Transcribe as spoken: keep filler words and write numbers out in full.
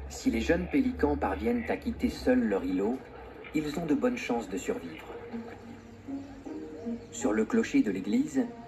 Si les jeunes pélicans parviennent à quitter seuls leur îlot, ils ont de bonnes chances de survivre. Sur le clocher de l'église,